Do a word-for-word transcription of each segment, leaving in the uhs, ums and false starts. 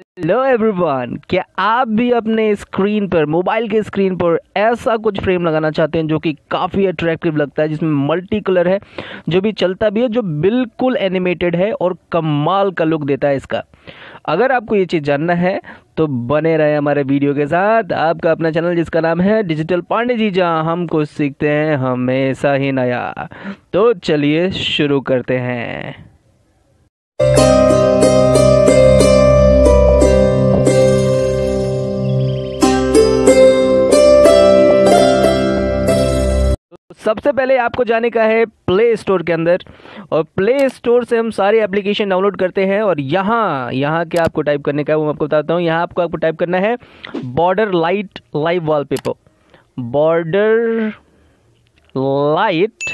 Hello everyone, क्या आप भी अपने स्क्रीन पर, मोबाइल के स्क्रीन पर ऐसा कुछ फ्रेम लगाना चाहते हैं जो कि काफ़ी अट्रैक्टिव लगता है, जिसमें मल्टी कलर है, जो भी चलता भी है, जो बिल्कुल एनिमेटेड है और कमाल का लुक देता है इसका। अगर आपको ये चीज़ जानना है तो बने रहे हमारे वीडियो के साथ। आपका अपना चैनल जिसका नाम है डिजिटल पांडे जी, जहाँ हम कुछ सीखते हैं हमेशा ही नया। तो चलिए शुरू करते हैं। सबसे पहले आपको जाने का है प्ले स्टोर के अंदर, और प्ले स्टोर से हम सारे एप्लीकेशन डाउनलोड करते हैं। और यहाँ यहाँ क्या आपको टाइप करने का है वो मैं आपको बताता हूँ। यहाँ आपको आपको टाइप करना है border light live wallpaper. Border light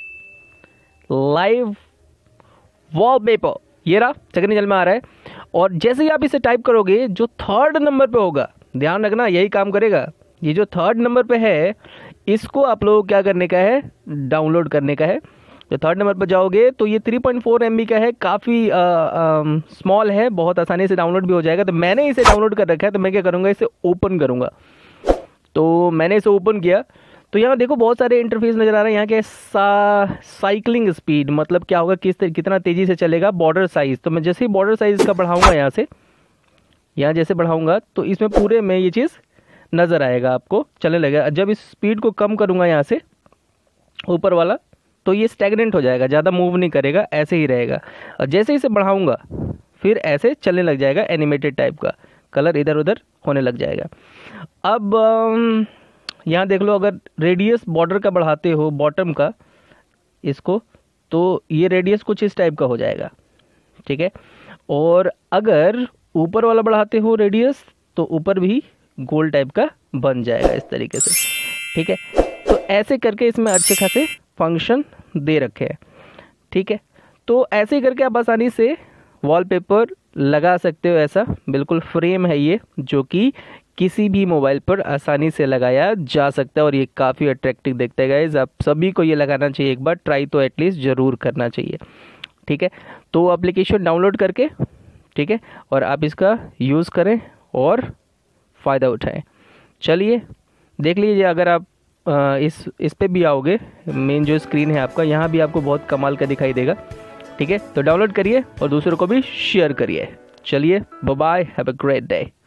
live wallpaper, ये रहा, सेकंड नजर में आ रहा है। और जैसे ही आप इसे टाइप करोगे, जो थर्ड नंबर पे होगा, ध्यान रखना यही काम करेगा, ये जो थर्ड नंबर पे है इसको आप लोग क्या करने का है, डाउनलोड करने का है। तो थर्ड नंबर पर जाओगे तो ये three point four M B का है, काफ़ी स्मॉल है, बहुत आसानी से डाउनलोड भी हो जाएगा। तो मैंने इसे डाउनलोड कर रखा है, तो मैं क्या करूँगा, इसे ओपन करूँगा। तो मैंने इसे ओपन किया तो यहाँ देखो बहुत सारे इंटरफेस नज़र आ रहे हैं। यहाँ के सा साइकिलिंग स्पीड, मतलब क्या होगा, किस कितना तेज़ी से चलेगा। बॉर्डर साइज़, तो मैं जैसे ही बॉर्डर साइज़ का बढ़ाऊँगा, यहाँ से यहाँ जैसे बढ़ाऊँगा तो इसमें पूरे में ये चीज़ नज़र आएगा, आपको चलने लगेगा। जब इस स्पीड को कम करूँगा यहाँ से ऊपर वाला, तो ये स्टैग्नेंट हो जाएगा, ज़्यादा मूव नहीं करेगा, ऐसे ही रहेगा। और जैसे इसे बढ़ाऊँगा फिर ऐसे चलने लग जाएगा, एनिमेटेड टाइप का, कलर इधर उधर होने लग जाएगा। अब यहाँ देख लो, अगर रेडियस बॉर्डर का बढ़ाते हो, बॉटम का इसको, तो ये रेडियस कुछ इस टाइप का हो जाएगा, ठीक है। और अगर ऊपर वाला बढ़ाते हो रेडियस, तो ऊपर भी गोल टाइप का बन जाएगा इस तरीके से, ठीक है। तो ऐसे करके इसमें अच्छे खासे फंक्शन दे रखे हैं, ठीक है। तो ऐसे करके आप आसानी से वॉलपेपर लगा सकते हो। ऐसा बिल्कुल फ्रेम है ये, जो कि किसी भी मोबाइल पर आसानी से लगाया जा सकता है और ये काफ़ी अट्रैक्टिव दिखता है गाइस। आप सभी को ये लगाना चाहिए, एक बार ट्राई तो एटलीस्ट ज़रूर करना चाहिए, ठीक है। तो एप्लीकेशन डाउनलोड करके, ठीक है, और आप इसका यूज़ करें और फ़ायदा उठाएं। चलिए देख लीजिए, अगर आप आ, इस इस पे भी आओगे, मेन जो स्क्रीन है आपका, यहाँ भी आपको बहुत कमाल का दिखाई देगा, ठीक है। तो डाउनलोड करिए और दूसरों को भी शेयर करिए। चलिए bye bye, have a great day.